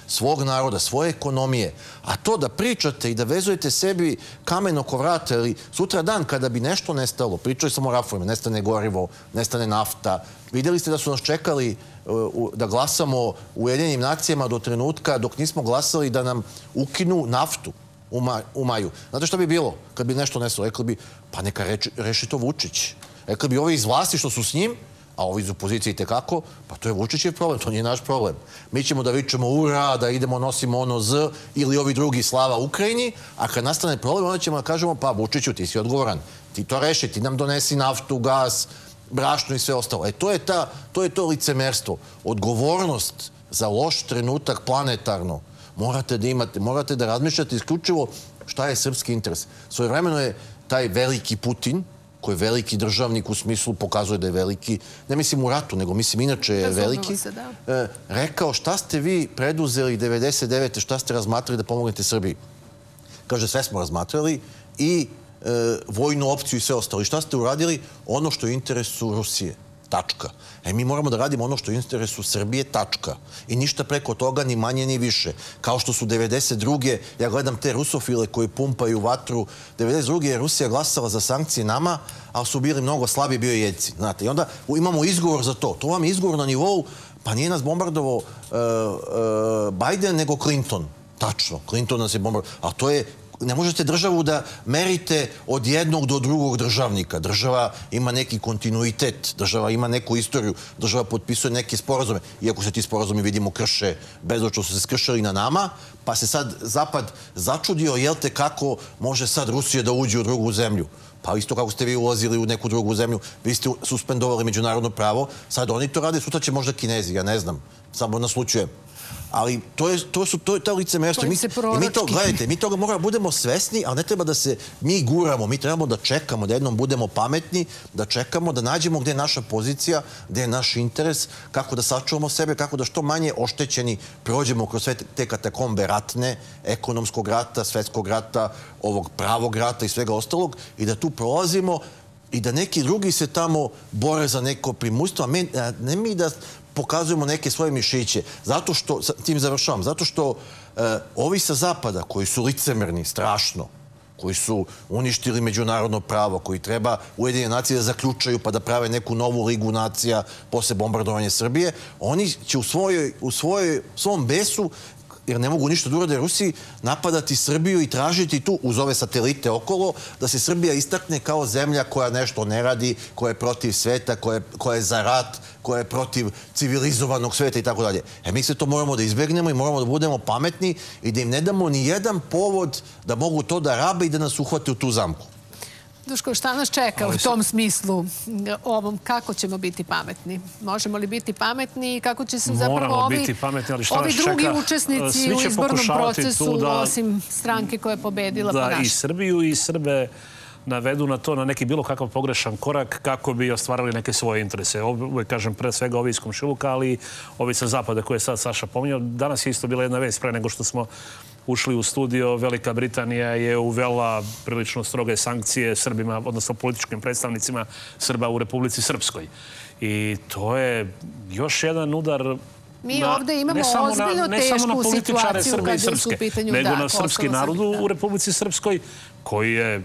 svog naroda, svoje ekonomije. A to da pričate i da vezujete sebi kamen oko vrata ili sutra dan kada bi nešto nestalo, pričali samo o rafovima, nestane gorivo, nestane nafta. Vidjeli ste da su nas čekali da glasamo u Ujedinjenim nacijama do trenutka dok nismo glasali da nam ukinu naftu u maju. Znate šta bi bilo kad bi nešto nestalo? Rekli bi, pa neka reši to Vučić. Rekli bi ovi iz vlasti što su s njim, a ovi iz opozicije i tekako, pa to je Vučićev problem, to nije naš problem. Mi ćemo da vičemo ura, da idemo, nosimo ono Z ili ovi drugi slava Ukrajini, a kad nastane problem, onda ćemo da kažemo, pa Vučiću, ti si odgovoran, ti to reši, ti nam donesi naftu, gas, brašno i sve ostalo. E, to je, ta, to je to licemerstvo. Odgovornost za loš trenutak planetarno morate da imate, morate da razmišljate isključivo šta je srpski interes. Svojevremeno je taj veliki Putin, koji je veliki državnik u smislu pokazuje da je veliki, ne mislim u ratu, nego mislim inače je veliki, rekao šta ste vi preduzeli devedeset devete šta ste razmatrali da pomognete Srbiji. Kaže, sve smo razmatrali i vojnu opciju i sve ostalo. I šta ste uradili? Ono što je u interesu Rusije. Tačka. E, mi moramo da radimo ono što je u interesu Srbije, tačka. I ništa preko toga, ni manje, ni više. Kao što su devedeset druge ja gledam te rusofile koji pumpaju vatru, devedeset druge je Rusija glasala za sankcije nama, ali su bili mnogo slabiji, bio je jedci. Znate, i onda imamo izgovor za to. To vam je izgovor na nivou, pa nije nas bombardovao Biden, nego Clinton. Tačno, Clinton nas je bombardovao. A to je ne možete državu da merite od jednog do drugog državnika. Država ima neki kontinuitet, država ima neku istoriju, država potpisuje neke sporazume. Iako se ti sporazumi, vidimo, krše, bezočno su se skršali na nama, pa se sad Zapad začudio, jel te, kako može sad Rusija da uđe u drugu zemlju. Pa isto kako ste vi ulazili u neku drugu zemlju, vi ste suspendovali međunarodno pravo, sad oni to rade, sutra će možda Kinezi, ja ne znam, samo naslučujem. Ali to je, to su, to je ta licemerstvo. I mi to, gledajte, mi toga moramo budemo svesni, ali ne treba da se mi guramo. Mi trebamo da čekamo, da jednom budemo pametni, da čekamo, da nađemo gde je naša pozicija, gde je naš interes, kako da sačuvamo sebe, kako da što manje oštećeni prođemo kroz sve te katakombe ratne, ekonomskog rata, svetskog rata, ovog pravog rata i svega ostalog, i da tu prolazimo i da neki drugi se tamo bore za neko primustvo, a ne mi da pokazujemo neke svoje mišiće. Zato što, tim završavam, zato što ovi sa Zapada, koji su licemerni, strašno, koji su uništili međunarodno pravo, koji treba Ujedinjene nacije da zaključaju pa da prave neku novu ligu nacija posle bombardovanja Srbije, oni će u svojoj, u svojoj, svom besu, jer ne mogu ništa da urade Rusiji, napadati Srbiju i tražiti tu, uz ove satelite okolo, da se Srbija istakne kao zemlja koja nešto ne radi, koja je protiv sveta, koja je za rat, koja je protiv civilizovanog sveta i tako dalje. E, mi se to moramo da izbegnemo i moramo da budemo pametni i da im ne damo ni jedan povod da mogu to da rabe i da nas uhvate u tu zamku. Duško, šta nas čeka u tom smislu ovom? Kako ćemo biti pametni? Možemo li biti pametni i kako će se zapravo ovi drugi učesnici u izbornom procesu, osim stranke koja je pobedila, ponašati? Da i Srbiju i Srbe navedu na to, na neki bilo kakav pogrešan korak kako bi ostvarali neke svoje interese. Uvijek kažem pre svega ovi iz komšiluka, ali ovi sa Zapada koje je sad Saša pominjao. Danas je isto bila jedna vest pre nego što smo ušli u studio. Velika Britanija je uvela prilično stroge sankcije Srbima, odnosno političkim predstavnicima Srba u Republici Srpskoj. I to je još jedan udar Mi ovdje imamo ozbiljno tešku situaciju kada su u pitanju nego na srpski narod u Republici Srpskoj, koji je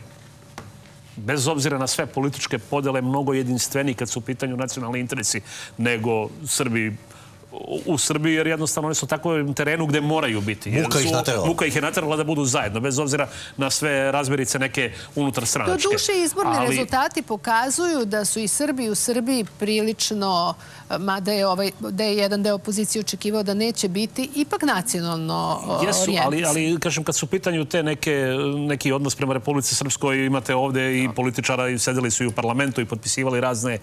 bez obzira na sve političke podele mnogo jedinstveniji kad su u pitanju nacionalni interesi nego Srbi u Srbiji, jer jednostavno oni su u takvom terenu gde moraju biti. Muka ih naterala. Muka ih je naterala da budu zajedno, bez obzira na sve razmirice neke unutarstranačke. Do duše, izborni rezultati pokazuju da su i Srbi u Srbiji prilično, mada je jedan deo opozicije očekivao da neće biti, ipak nacionalno orijentisan. Jesu, ali kažem, kad su u pitanju te neki odnos prema Republici Srpskoj, imate ovde i političara i sedeli su i u parlamentu i potpisivali razne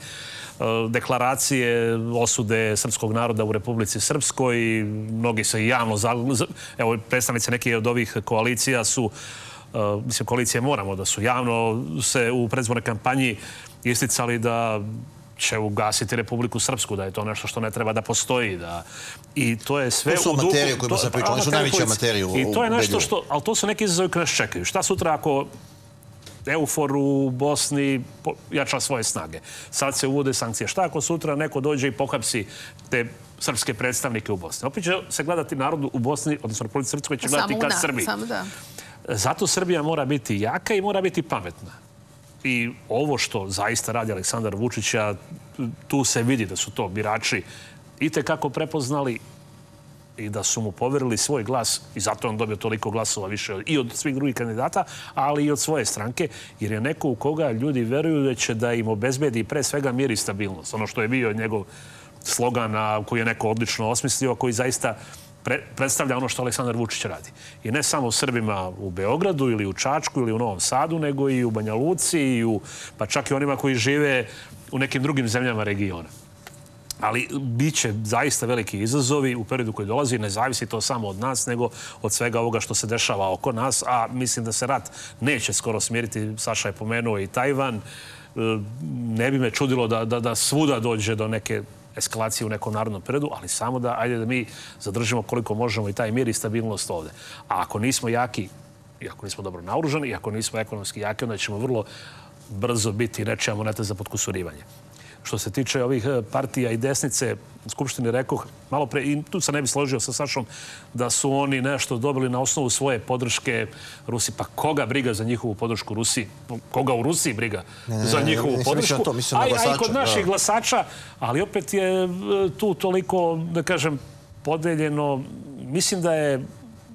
deklaracije, osude srpskog naroda u Republici Srpskoj. Mnogi se javno, evo, predstavnice neke od ovih koalicija su, mislim, koalicije moramo da su javno se u predizbornoj kampanji isticali da će ugasiti Republiku Srpsku, da je to nešto što ne treba da postoji. I to je sve... To su amaterije o kojima sam pričao, oni su najveći amaterije u I to je nešto što... Ali to su neki izazovi koji nas čekaju. Šta sutra ako EUFOR u Bosni jača svoje snage. Sad se uvode sankcije. Šta ako sutra neko dođe i pohapsi te srpske predstavnike u Bosni? Opet će se gledati narod u Bosni, odnosno Republici Srpskoj će gledati ka Srbiji. Zato Srbija mora biti jaka i mora biti pametna. I ovo što zaista radi Aleksandar Vučić, tu se vidi da su to birači itekako prepoznali i da su mu poverili svoj glas i zato on dobio toliko glasova više i od svih drugih kandidata, ali i od svoje stranke, jer je neko u koga ljudi veruju da će da im obezbedi pre svega mir i stabilnost. Ono što je bio njegov slogan koji je neko odlično osmislio, koji zaista predstavlja ono što Aleksandar Vučić radi. I ne samo Srbima u Beogradu ili u Čačku ili u Novom Sadu, nego i u Banja Luci, pa čak i onima koji žive u nekim drugim zemljama regiona. Ali bit će zaista veliki izazovi u periodu koji dolazi. Ne zavisi to samo od nas, nego od svega ovoga što se dešava oko nas. A mislim da se rat neće skoro smiriti. Saša je pomenuo i Tajvan. Ne bi me čudilo da svuda dođe do neke eskalacije u nekom narodnom periodu, ali samo da, ajde da mi zadržimo koliko možemo i taj mir i stabilnost ovde. A ako nismo jaki, i ako nismo dobro naoružani, i ako nismo ekonomski jaki, onda ćemo vrlo brzo biti nečija moneta za potkusurivanje. Što se tiče ovih partija i desnice, u Skupštini rekoh, malo pre, i tu se ne bi složio sa Sašom, da su oni nešto dobili na osnovu svoje podrške Rusiji. Pa koga briga za njihovu podršku Rusiji? Koga u Rusiji briga za njihovu podršku? A i kod naših glasača, ali opet je tu toliko, da kažem, podeljeno. Mislim da je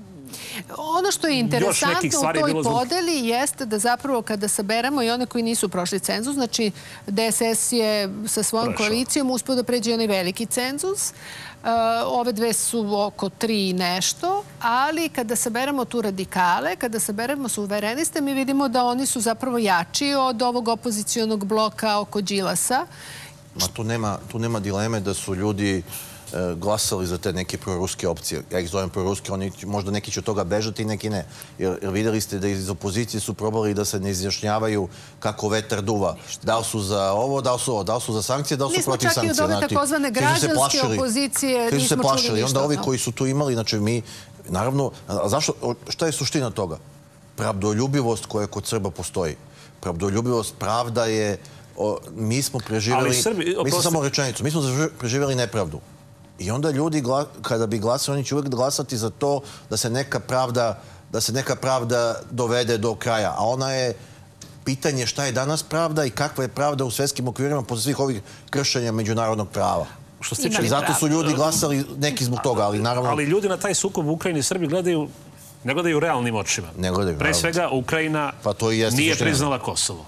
ono što je interesantno u toj podeli jeste da zapravo kada saberemo i one koji nisu prošli cenzus, znači D S S je sa svojom koalicijom uspio da pređe onaj veliki cenzus. Ove dve su oko tri i nešto, ali kada saberemo tu radikale, kada saberemo suvereniste, mi vidimo da oni su zapravo jači od ovog opozicijonog bloka oko Đilasa. Tu nema dileme da su ljudi glasali za te neke proruske opcije. Ja ih zovem proruske, možda neki će od toga bežati i neki ne. Jer vidjeli ste da iz opozicije su probali da se ne izjašnjavaju kako vetar duva. Da li su za ovo, da li su ovo, da li su za sankcije, da li su protiv sankcije. Mi smo čak i od ove takozvane građanske opozicije nismo čuli ništa. I onda ovi koji su tu imali, znači mi, naravno, šta je suština toga? Pravdoljubivost koja kod Srba postoji. Pravdoljubivost, pravda je, mi smo preživjeli, mi smo samo rečenicu, mi smo preživjeli nepravdu. I onda ljudi, kada bi glasali, oni će uvijek glasati za to da se neka pravda, da se neka pravda dovede do kraja. A ona je pitanje šta je danas pravda i kakva je pravda u svjetskim okvirima posle svih ovih kršenja međunarodnog prava. I zato su ljudi glasali neki zbog toga, ali naravno... Ali ljudi na taj sukob u Ukrajini i Srbiji gledaju, ne gledaju realnim očima. Ne gledaju. Pre svega, Ukrajina nije priznala Kosovo.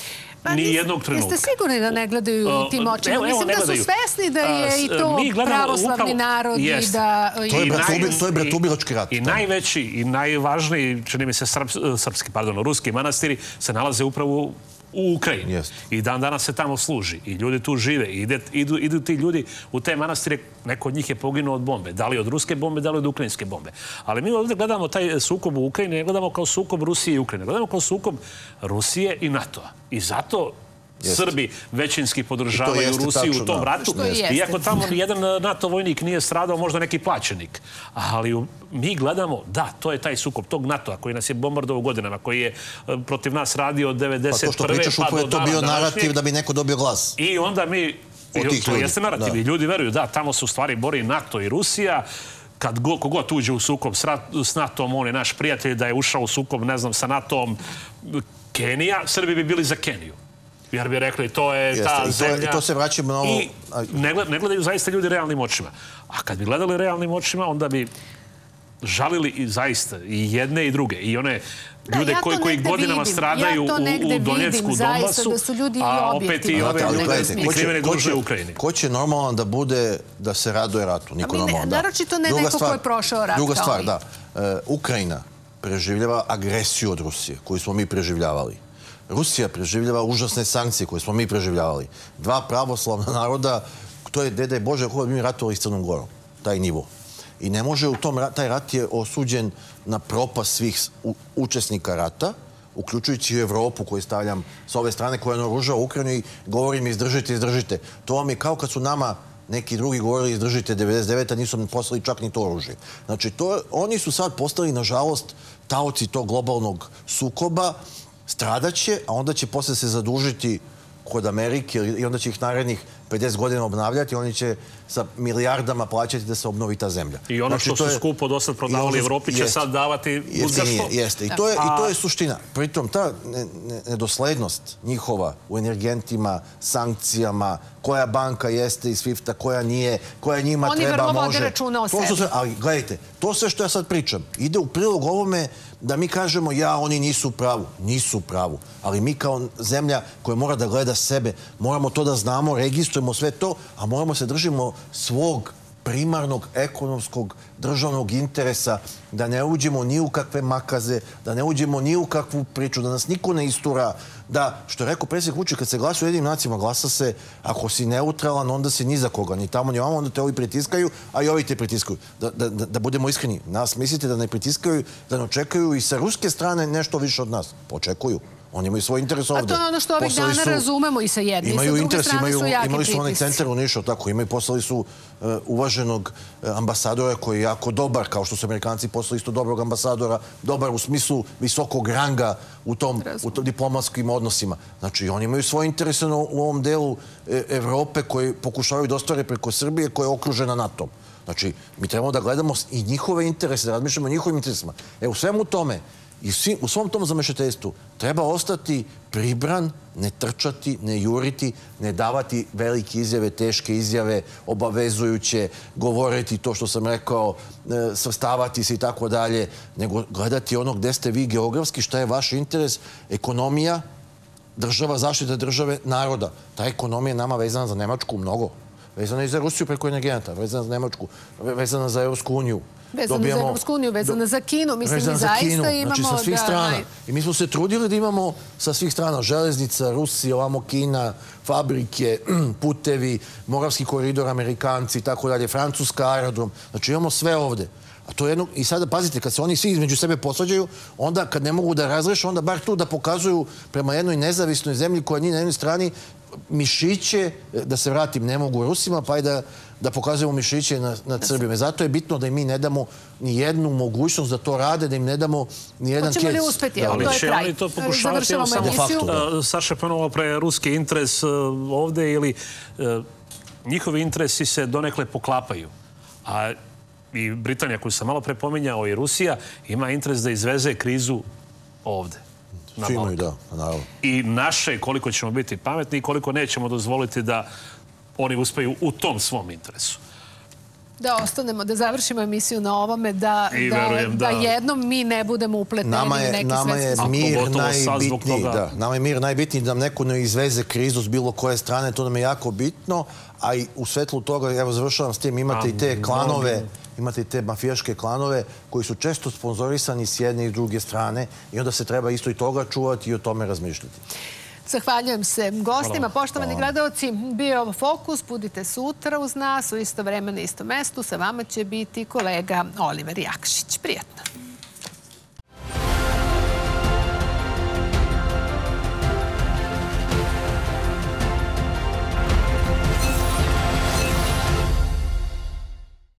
Ni jednog trenutka. Jeste sigurni da ne gledaju tim očima? Mislim da su svesni da je i to pravoslavni narod i da... To je bratubilački rat. I najveći i najvažniji, čini mi se, srpski, pardon, ruski manastiri se nalaze upravo u Ukrajini. I dan danas se tamo služi. I ljudi tu žive. Idu ti ljudi u te manastire. Neko od njih je poginuo od bombe. Da li od ruske bombe, da li od ukrajinske bombe. Ali mi ovdje gledamo taj sukob u Ukrajini, ne gledamo kao sukob Rusije i Ukrajine. Gledamo kao sukob Rusije i NATO-a. I zato Srbi većinski podržavaju Rusiju u tom ratu. Iako tamo nijedan NATO vojnik nije stradao, možda neki plaćenik. Ali mi gledamo, da, to je taj sukob tog NATO-a koji nas je bombardovao godinama, koji je protiv nas radio od devedeset prve pa to što pričaš upravo je to bio narativ da bi neko dobio glas. I onda mi, to jeste narativ, i ljudi veruju, da, tamo se u stvari bori NATO i Rusija. Kad kogod uđe u sukob s NATO-om, on je naš prijatelj, da je ušao u sukob, ne znam, sa NATO-om Kenija, Srbi bi bili za Keniju. Jer bi rekli, to je ta zemlja. I to se vraćamo na ovo... I ne gledaju zaista ljudi realnim očima. A kad bi gledali realnim očima, onda bi žalili i zaista i jedne i druge. I one ljude koji godinama stradaju u Donjecku, Donbasu, a opet i ove krivene duže u Ukrajini. Ko će normalan da bude da se raduje ratu? Niko normalan, da. Naročito ne neko ko je prošao rat. Druga stvar, da. Ukrajina preživljava agresiju od Rusije, koju smo mi preživljavali. Rusija preživljava užasne sankcije koje smo mi preživljavali. Dva pravoslavna naroda, to je, dede Bože, kako bi mi ratovali s Crnom Gorom, taj nivo. I ne može u tom, taj rat je osuđen na propast svih učesnika rata, uključujući i Evropu koju stavljam s ove strane, koja naoružava Ukrajinu i govorim izdržite, izdržite. To vam je kao kad su nama neki drugi govorili izdržite devedeset devete, nisu nam poslali čak ni to oružje. Znači, oni su sad postali, nažalost, taoci tog globalnog sukoba stradaće, a onda će posle se zadužiti kod Amerike i onda će ih narednih pedeset godina obnavljati, oni će sa milijardama plaćati da se obnovi ta zemlja. I ono što su skupo do sad prodavali Evropi će sad davati uzgašto. Jeste, i to je suština. Pritom, ta nedoslednost njihova u energentima, sankcijama, koja banka jeste iz svifta, koja nije, koja njima treba, može... Oni vrlo vode računa o sebi. Ali gledajte, to sve što ja sad pričam ide u prilog ovome da mi kažemo ja, oni nisu u pravu. Nisu u pravu. Ali mi kao zemlja koja mora da gleda sebe, moramo to da znamo, registrujemo sve to, a moramo se držimo svog primarnog ekonomskog državnog interesa, da ne uđemo ni u kakve makaze, da ne uđemo ni u kakvu priču, da nas niko ne istura, da, što je rekao predsjednik Vučić, kad se glasa u Ujedinjenim nacijama, glasa se, ako si neutralan, onda si ni za koga, ni tamo, ni ovamo, onda te ovi pritiskaju, a i ovi te pritiskaju. Da budemo iskreni, nas mislite da ne pritiskaju, da ne očekaju i sa ruske strane nešto više od nas. Očekuju. Oni imaju svoj interes ovde. A to je ono što ovih dana razumemo i sa jedne i sa druge strane su jaki Imali su onaj centar u Nišu, tako, imaju, poslali su uvaženog ambasadora koji je jako dobar, kao što su Amerikanci poslali isto dobrog ambasadora, dobar u smislu visokog ranga u tom diplomatskim odnosima. Znači, oni imaju svoje interese u ovom delu Evrope koji pokušavaju da ostvare preko Srbije koja je okružena NATO-om. Znači, mi trebamo da gledamo i njihove interese, da razmišljamo o njihovim interesima. E, u svemu tome, i u svom tom zamešateljstvu treba ostati pribran, ne trčati, ne juriti, ne davati velike izjave, teške izjave, obavezujuće, govoriti to što sam rekao, svrstavati se i tako dalje, nego gledati ono gde ste vi geografski, šta je vaš interes, ekonomija, država, zaštita države, naroda. Ta ekonomija je nama vezana za Nemačku mnogo. Vezana i za Rusiju preko energenata, vezana za Nemačku, vezana za Evropsku uniju. Vezana za Evropsku uniju, vezana za Kinu. Mislim, mi zaista imamo... Znači, sa svih strana. I mi smo se trudili da imamo sa svih strana železnica, Rusija, ovamo Kina, fabrike, putevi, Moravski koridor, Amerikanci i tako dalje, Francuska, aerodrom. Znači, imamo sve ovde. A to je jedno... I sada, pazite, kad se oni svi između sebe posvađaju, onda kad ne mogu da razreše, onda bar tu da pokazuju prema jednoj nezavisnoj zemlji koja nije na jednoj strani mišiće, da se vratim, ne mogu Rusima, pa i da pokazujemo mišiće nad Srbijom. Zato je bitno da im mi ne damo ni jednu mogućnost da to rade, da im ne damo ni jedan kec. Hoćemo li uspeti? Ali će oni to pokušavati samo... Saša ponovno pre ruski interes ovde ili njihovi interesi se donekle poklapaju. A i Britanija, koju sam malo pre pominjao, i Rusija, ima interes da izveze krizu ovde. Svi imaju, da, naravno. I naše, koliko ćemo biti pametni i koliko nećemo dozvoliti da oni uspeju u tom svom interesu. Da ostanemo, da završimo emisiju na ovome, da jednom mi ne budemo upleteni u neki svetski svijet. Nama je mir najbitniji da nam neko ne izveze krizu s bilo koje strane, to nam je jako bitno, a i u svetlu toga, evo završavam s tim, imate i te klanove, imate i te mafijaške klanove koji su često sponzorisani s jedne i druge strane i onda se treba isto i toga čuvati i o tome razmišljati. Zahvaljujem se gostima. Poštovani gledalci, bio Fokus. Budite sutra uz nas u isto vreme na istom mestu. Sa vama će biti kolega Oliver Jakšić. Prijetno.